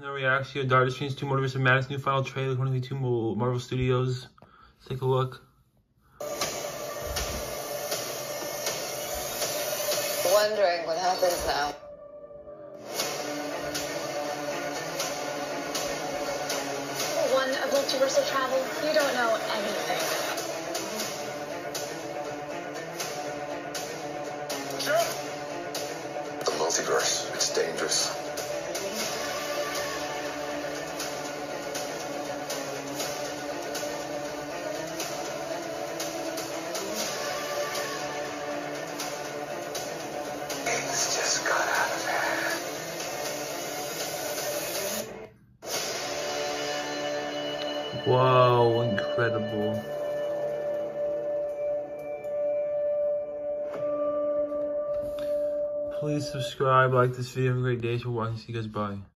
No reaction to Doctor Strange 2 Multiverse of Madness new final trailer, 2022 Marvel Studios. Let's take a look. Wondering what happens now. One of multiversal travel, you don't know anything. The multiverse, it's dangerous. Things just got out of hand. Wow, incredible. Please subscribe, like this video. Have a great day. Thanks for watching. See you guys. Bye.